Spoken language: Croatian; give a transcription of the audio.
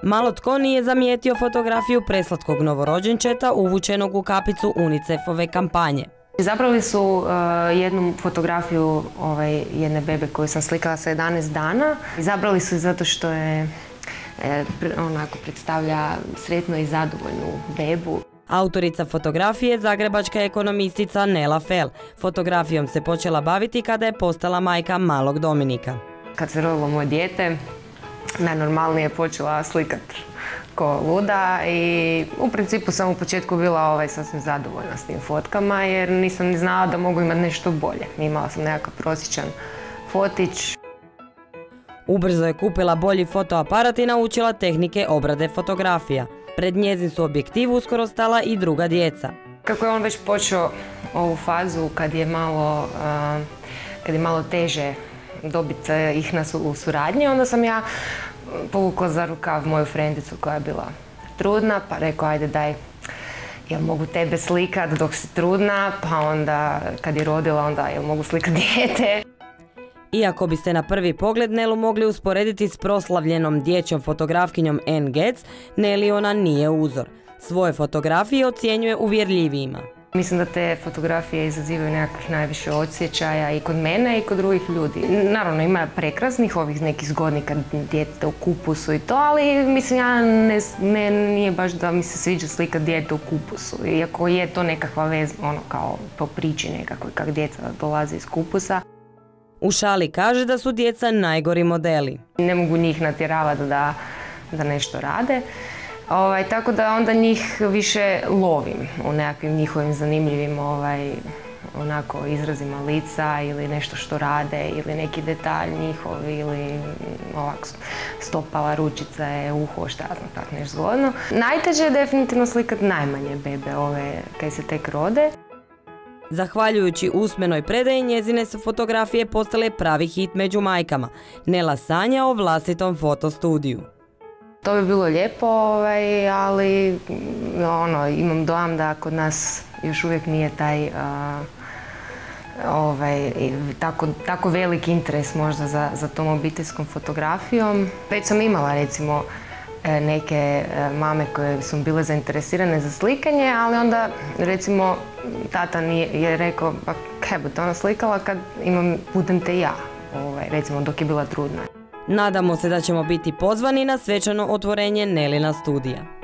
Malo tko nije zamijetio fotografiju preslatkog novorođenčeta uvučenog u kapicu UNICEF-ove kampanje. Izabrali su jednu fotografiju jedne bebe koju sam slikala sa 11 dana. Izabrali su zato što je onako predstavlja sretnu i zadovoljnu bebu. Autorica fotografije, zagrebačka ekonomistica Nela Fel. Fotografijom se počela baviti kada je postala majka malog Dominika. Kad se rodilo moje dijete, najnormalnije počela slikati ko luda i u principu sam u početku bila sasvim zadovoljna s tim fotkama jer nisam ni znala da mogu imati nešto bolje. Imala sam nekakav prosječan fotić. Ubrzo je kupila bolji fotoaparat i naučila tehnike obrade fotografija. Pred njezin su objektiv uskoro stala i druga djeca. Kako je on već počeo ovu fazu kad je malo teže dobiti ih u suradnji, onda sam ja povukla za rukav moju frendicu koja je bila trudna, pa rekao ajde daj, jel mogu tebe slikat dok si trudna, pa onda kad je rodila onda jel mogu slikat dijete. Iako biste na prvi pogled Nelu mogli usporediti s proslavljenom dječjom fotografkinjom Anne Getz, Neli ona nije uzor. Svoje fotografije ocjenjuje uvjerljivijima. Mislim da te fotografije izazivaju nekakvih najviše osjećaja i kod mene i kod drugih ljudi. Naravno ima prekrasnih, ovih nekih zgodnih kad dijete u kupusu i to, ali mislim meni nije baš da mi se sviđa slikat dijete u kupusu. Iako je to nekakva vez, kao po priči nekakvoj kak djeca dolaze iz kupusa. U šali kaže da su djeca najgori modeli. Ne mogu njih natjeravati da nešto rade. Tako da onda njih više lovim u nekakvim njihovim zanimljivim izrazima lica ili nešto što rade ili neki detalj njihov ili stopala, ručice, uho, šta znam, tako nešto zgodno. Najteže je definitivno slikat najmanje bebe kad se tek rode. Zahvaljujući usmenoj predaji njezine su fotografije postale pravi hit među majkama. Nela sanja o vlastitom fotostudiju. To bi bilo lijepo, ali imam dojam da kod nas još uvijek nije taj tako veliki interes možda za tom obiteljskom fotografijom. Već sam imala recimo neke mame koje su bile zainteresirane za slikanje, ali onda recimo tata je rekao pa kaj bi to ona slikala kad budem te ja, recimo dok je bila trudna. Nadamo se da ćemo biti pozvani na svečano otvorenje Nelina studija.